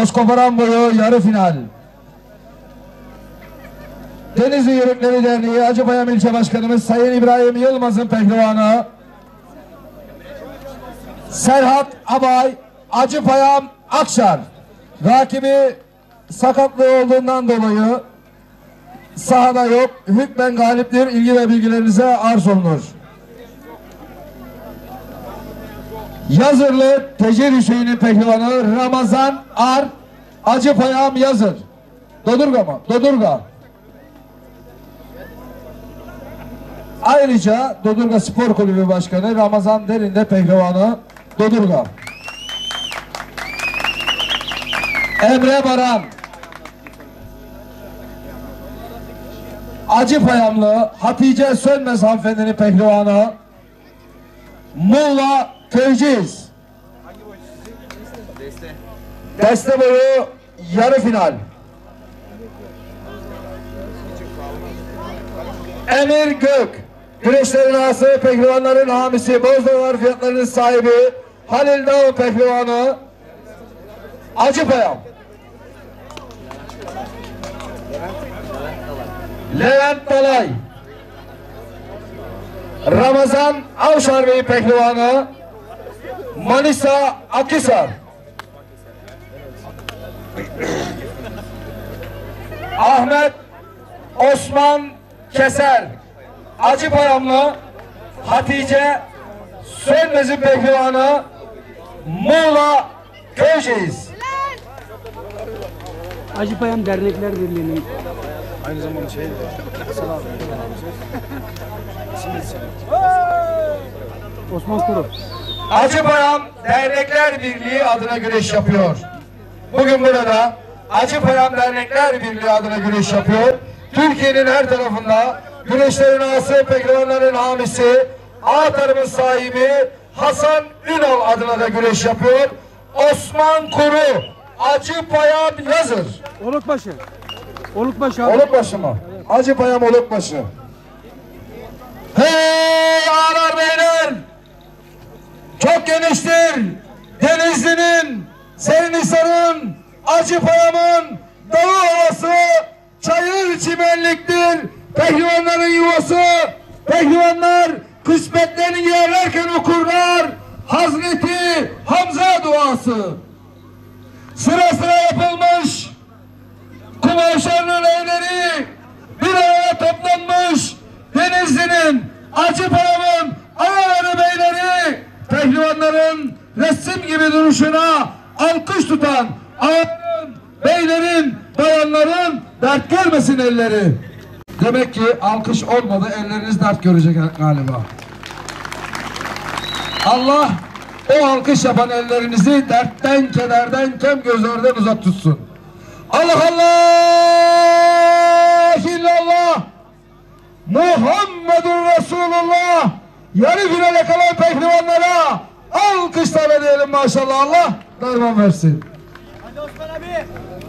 Bozkoparan boyu yarı final. Denizli Yörükleri Derneği Acıpayam İlçe Başkanımız Sayın İbrahim Yılmaz'ın pehlivanı Serhat Abay Acıpayam Akşar. Rakibi sakatlığı olduğundan dolayı sahada yok. Hükmen galiptir. İlgi ve bilgilerinize arz olunur. Yazırlı Tecir Hüseyin'in pehlivanı Ramazan Ar Acıpayam Yazır. Dodurga mı? Dodurga. Ayrıca Dodurga Spor Kulübü Başkanı Ramazan Derin de pehlivanı Dodurga. Emre Baran Acıpayamlı Hatice Sönmez hanımefendinin pehlivanı Muğla Köyceğiz. Deste boyu yarı final. Emir Gök güreşlerin ağası pehlivanların hamisi Bozdağlar fiyatlarının sahibi Halil Dağ pehlivanı Acıpayam. Levent Dalay Ramazan Avşar Bey pehlivanı Manisa Akhisar. Ahmet Osman Keser Acıpayamlı Hatice Sönmez'in pehlivanı Muğla Köyceğiz. Acıpayam Dernekler Birliği'nin aynı zamanda şey Osman Kuru. Acıpayam Dernekler Birliği adına güreş yapıyor. Bugün burada Acıpayam Dernekler Birliği adına güreş yapıyor. Türkiye'nin her tarafında güreşlerin ağası, pehlivanların hamisi, A tarımın sahibi Hasan Ünal adına da güreş yapıyor. Osman Kuru Acıpayam Yazır. Olukbaşı. Olukbaşı abi. Olukbaşı mı? Acıpayam Olukbaşı. Hey ağalar beyler! Çok geniştir. Denizli'nin, Seynisar'ın, Acıpayam'ın dağı ovası çayır çimenliktir. Pehlivanların yuvası. Pehlivanlar kısmetlerini yerlerken okurlar Hazreti Hamza duası. Sıra sıra yapılmış kumaşlarının evleri bir araya toplanmış Denizli'nin, Acıpayam'ın ağaları beyleri pehlivanların resim gibi duruşuna alkış tutan ağaların, beylerin, bayanların dert görmesin elleri. Demek ki alkış olmadı, elleriniz dert görecek galiba. Allah o alkış yapan ellerinizi dertten, kederden, kem gözlerden uzak tutsun. Allah Allah illallah Muhammedun Resulullah. Yarı finale kalan pehlivanlara alkışlar edelim maşallah. Allah derman versin. Hadi Osman abi.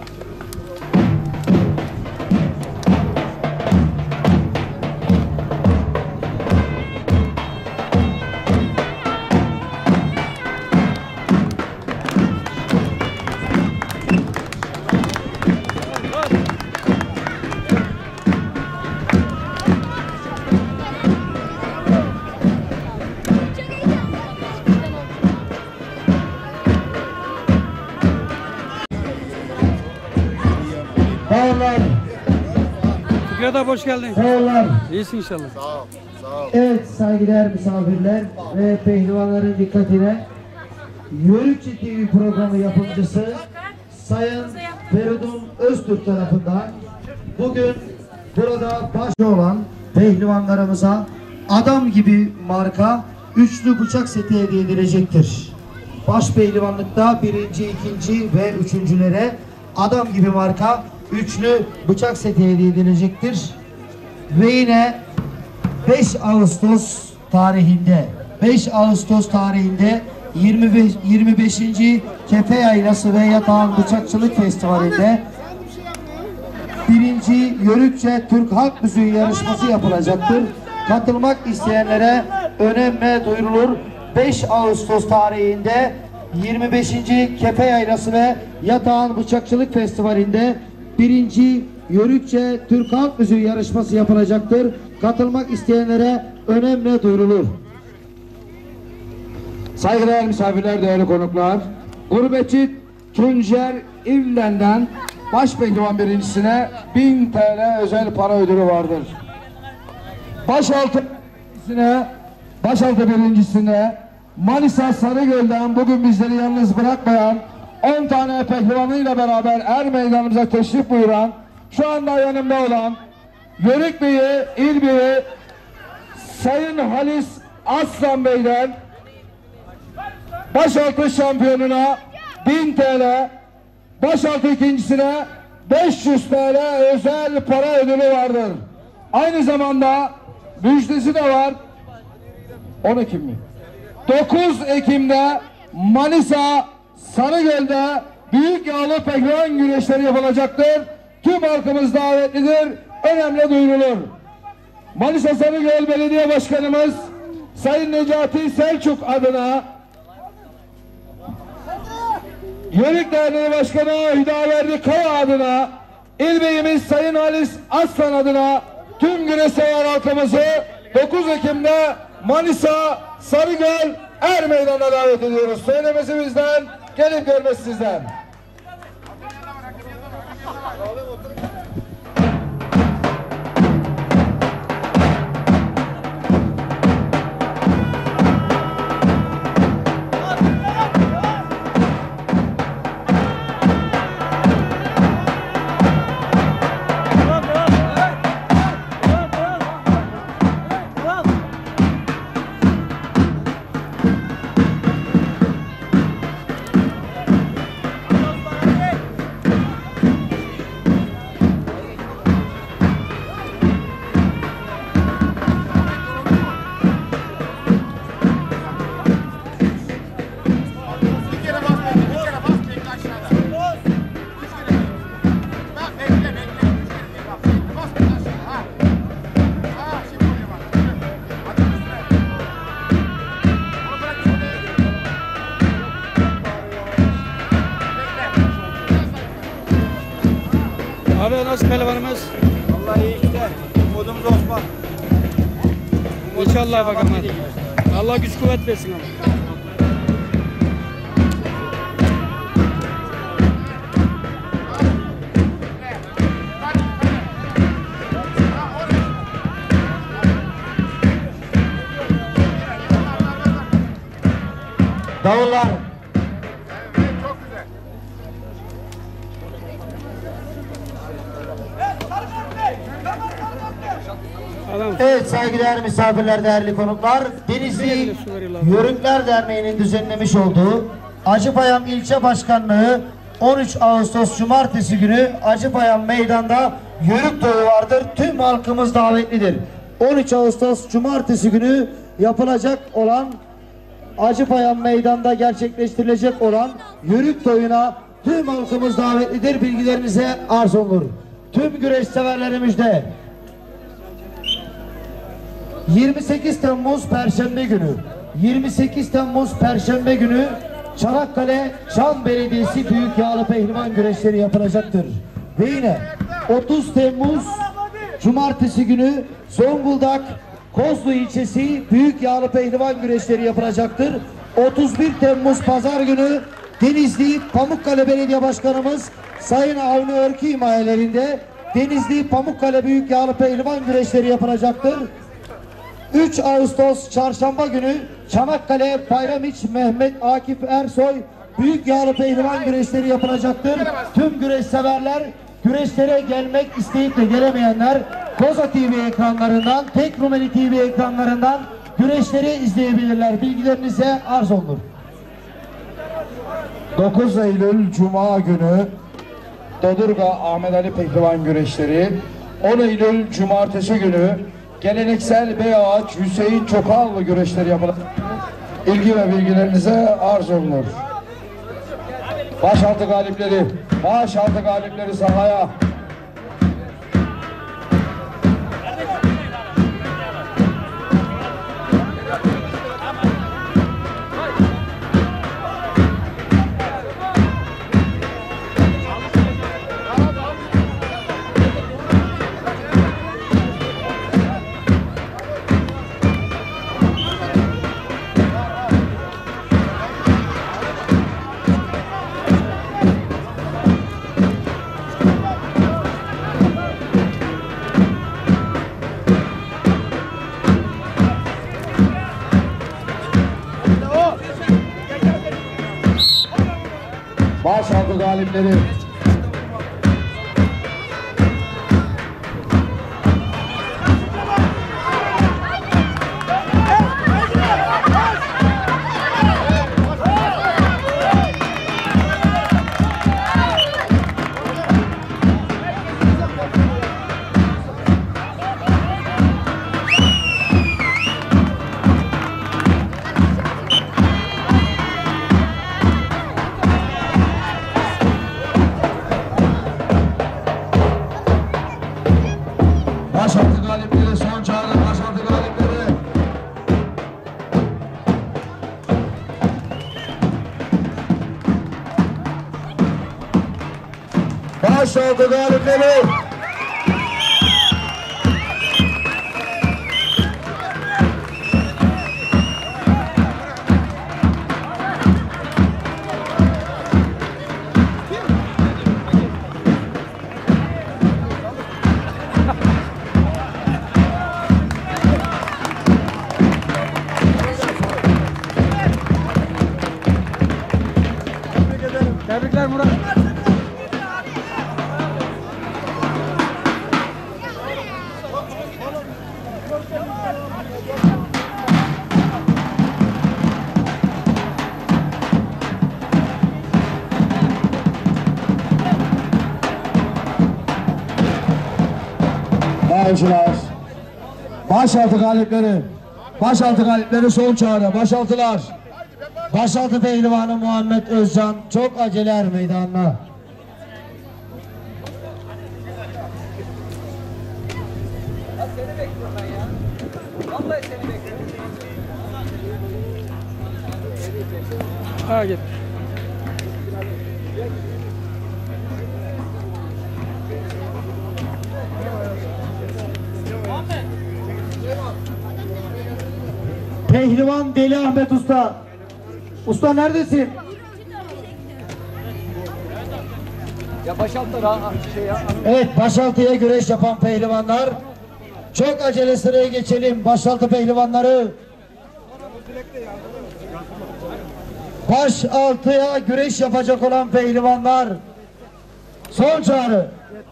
Sağlar. Fikret abi hoş geldin. Sağlar. İyisin inşallah. Sağ ol. Sağ ol. Evet saygıdeğer misafirler ve pehlivanların dikkatine Yörükçe TV programı yapımcısı Sayın Feridun Öztürk tarafından bugün burada başta olan pehlivanlarımıza adam gibi marka üçlü bıçak seti hediye edilecektir. Baş pehlivanlıkta birinci, ikinci ve üçüncülere adam gibi marka üçlü bıçak seti hediye edilecektir. Ve yine 5 Ağustos tarihinde 25. Kefe Yaylası ve Yatağan Bıçakçılık Festivali'nde 1. Yörükçe Türk Halk Müziği yarışması yapılacaktır. Katılmak isteyenlere önemli duyurulur. 5 Ağustos tarihinde 25. Kefe Yaylası ve Yatağan Bıçakçılık Festivali'nde 1. Yörükçe Türk Halk Müziği yarışması yapılacaktır. Katılmak isteyenlere önemli duyurulur. Saygıdeğer misafirler, değerli konuklar, gurbetçi Tuncer İvlen'den baş pehlivan birincisine 1000 TL özel para ödülü vardır. Başaltı birincisine Manisa Sarıgöl'den bugün bizleri yalnız bırakmayan 10 tane pehlivanıyla beraber er meydanımıza teşrif buyuran, şu anda yanımda olan Yörük Beyi, İl Beyi Sayın Halis Aslan Bey'den başaltı şampiyonuna 1000 TL, başaltı ikincisine 500 TL özel para ödülü vardır. Aynı zamanda müjdesi de var. 10 Ekim mi? 9 Ekim'de Manisa Sarıgöl'de büyük yağlı pehlivan güreşleri yapılacaktır. Tüm halkımız davetlidir. Önemli duyurulur. Manisa Sarıgöl Belediye Başkanımız Sayın Necati Selçuk adına, Yörük Derneği Başkanı Hüdaverdi Kaya adına, İl Beyimiz Sayın Halis Aslan adına tüm güreş sever halkımızı 9 Ekim'de Manisa Sarıgöl Er Meydanı'na davet ediyoruz. Söylemesi bizden, gelip görmesi sizden. Abi nasıl pehlivanımız? Vallahi iyi işte. Umudumuz Osman. İnşallah bakalım hadi. Allah güç kuvvet versin ama. Davullar. Adam. Evet saygıdeğer misafirler, değerli konuklar, Denizli Yörükler Derneği'nin düzenlemiş olduğu Acıpayam İlçe Başkanlığı 13 Ağustos Cumartesi günü Acıpayam Meydan'da Yörük Toyu vardır. Tüm halkımız davetlidir. 13 Ağustos Cumartesi günü yapılacak olan Acıpayam Meydan'da gerçekleştirilecek olan Yörük Toyu'na tüm halkımız davetlidir. Bilgilerinize arz olunur. Tüm güreş severlerimizde 28 Temmuz Perşembe günü 28 Temmuz Perşembe günü Çanakkale Çam Belediyesi Büyük Yağlı Pehlivan güreşleri yapılacaktır. Ve yine 30 Temmuz Cumartesi günü Zonguldak Kozlu ilçesi Büyük Yağlı Pehlivan güreşleri yapılacaktır. 31 Temmuz Pazar günü Denizli Pamukkale Belediye Başkanımız Sayın Avni Örkü himayelerinde Denizli Pamukkale Büyük Yağlı Pehlivan güreşleri yapılacaktır. 3 Ağustos Çarşamba günü Çanakkale Bayramiç Mehmet Akif Ersoy Büyük Yağlı Pehlivan güreşleri yapılacaktır. Tüm güreş severler, güreşlere gelmek isteyip de gelemeyenler Koza TV ekranlarından, Tek Rumeli TV ekranlarından güreşleri izleyebilirler. Bilgilerinize arz olunur. 9 Eylül Cuma günü Dodurga Ahmet Ali Pehlivan güreşleri, 10 Eylül Cumartesi günü geleneksel Beyağaç Hüseyin Çokallı güreşleri yapılacak. İlgi ve bilgilerinize arz olunur. Başaltı galipleri sahaya. Başaltı galipleri. Başaltı galipleri, son çağrı başaltı galipleri. Başaltı galipleri. Tebrikler Murat. Avcılar. Başaltı galipleri. Başaltı galipleri son çağrı. Başaltılar. Başaltı pehlivanı Muhammed Özcan çok aceler meydanına. Ha git. Pehlivan Deli Ahmet Usta. Usta neredesin? Evet, başaltıya güreş yapan pehlivanlar. Çok acele sıraya geçelim. Başaltı pehlivanları. Başaltıya güreş yapacak olan pehlivanlar. Son çağrı.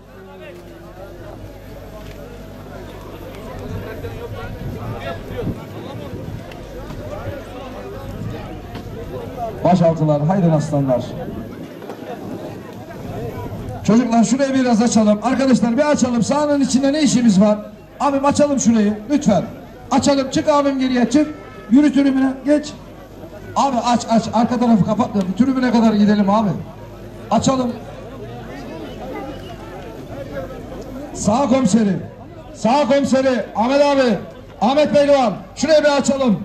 Başaltılar. Haydi aslanlar. Çocuklar şurayı biraz açalım. Arkadaşlar bir açalım. Sahanın içinde ne işimiz var? Abim açalım şurayı. Lütfen. Açalım. Çık abim geriye. Çık. Yürü tribüne. Geç. Abi aç aç. Arka tarafı kapat da tribüne kadar gidelim abi. Açalım. Sağ komiseri. Sağ komiseri. Ahmet abi. Ahmet Pehlivan. Şurayı bir açalım.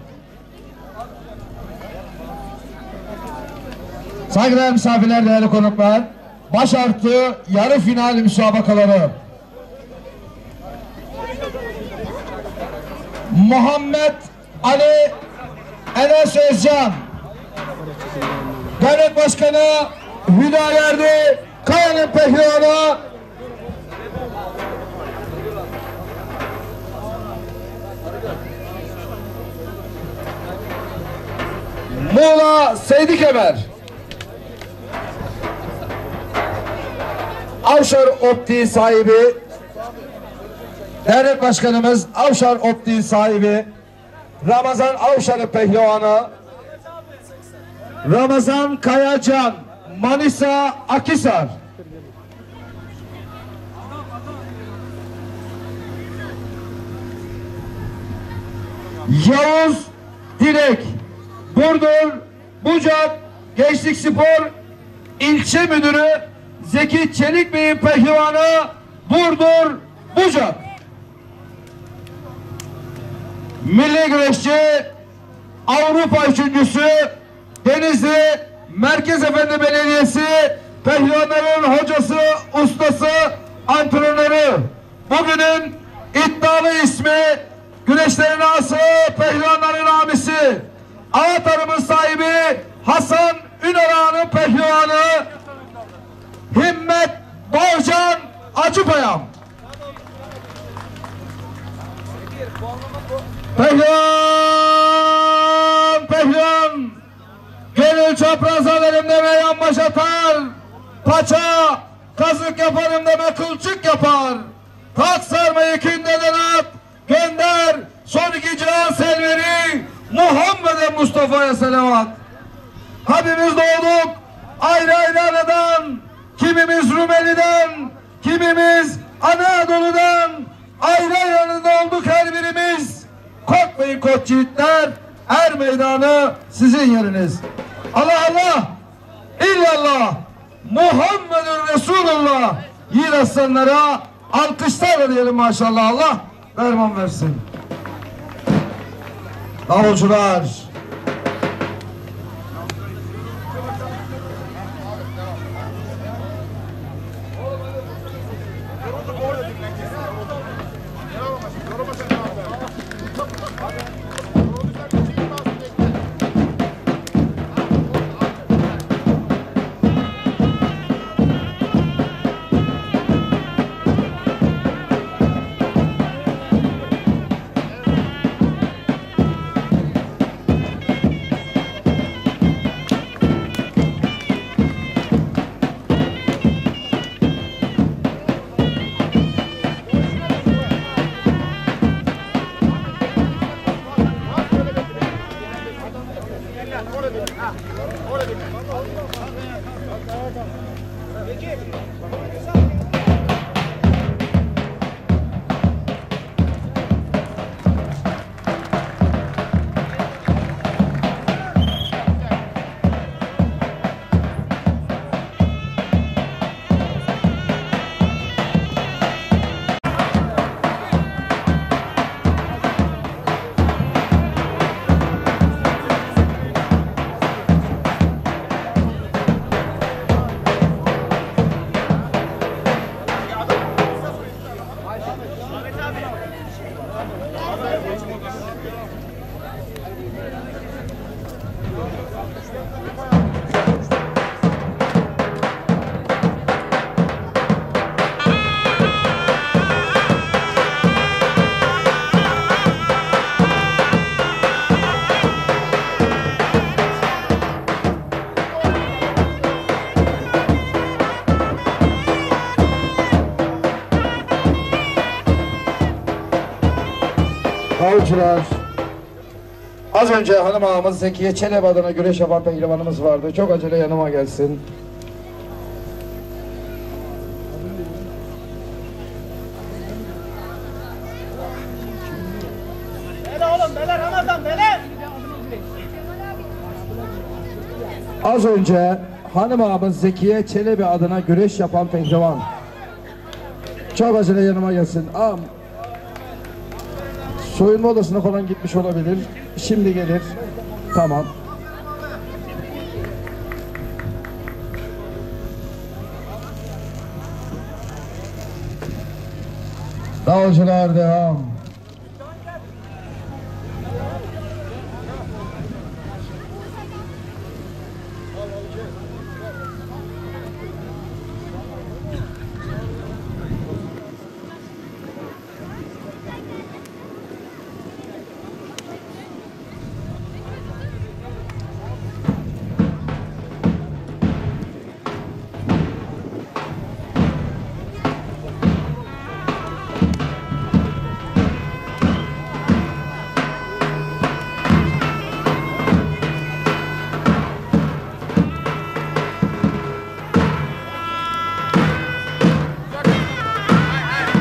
Saygıdeğer misafirler, değerli konuklar. Başartı yarı final müsabakaları. Muhammed Ali Enes Özcan. Devlet Başkanı Hüdaverdi Kaya'nın pehlivanı. Muğla Seydi Kemer. Avşar Optiği sahibi, dernek başkanımız Avşar Optiği sahibi Ramazan Avşar'ın pehlivanı Ramazan Kayacan, Manisa Akhisar. Yavuz Dilek, Burdur Bucak Gençlik Spor İlçe Müdürü Zeki Çelik Bey'in pehlivanı Burdur Bucak. Milli güreşçi, Avrupa üçüncüsü, Denizli Merkez Efendi Belediyesi pehlivanların hocası, ustası, antrenörü. Bugünün iddialı ismi, güreşlerin ağası, pehlivanların abisi, Avatarımın sahibi Hasan Ünal'ın pehlivanı Himmet Doğcan Acıpayam. Pehlivan Gönül çapraz alırım deme yanbaş atar. Paça kazık yaparım deme kılçık yapar. Tak sarmayı kündeden at. Gönder son iki cihan selveri. Muhammed'e Mustafa'ya selavat. Hepimiz doğduk ayrı ayrı anadan. Kimimiz Rumeli'den, kimimiz Anadolu'dan. Ayrı ayrı anadan olduk her birimiz. Korkmayın koç yiğitler. Er meydanı sizin yeriniz. Allah Allah, illallah, Muhammedun Resulullah. Yiğit aslanlara alkışlarla diyelim maşallah. Allah derman versin. Davulcular. Davulcular. Az önce hanım ağamız Zekiye Çelebi adına güreş yapan pehlivanımız vardı. Çok acele yanıma gelsin. Az önce hanım ağamız Zekiye Çelebi adına güreş yapan pehlivan. Çok acele yanıma gelsin. Ağam, soyunma odasına falan gitmiş olabilir. Şimdi gelir. Tamam. Davulcular devam.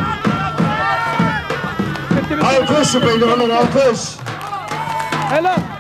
Alkış şu pehlivanın alkış. Helal.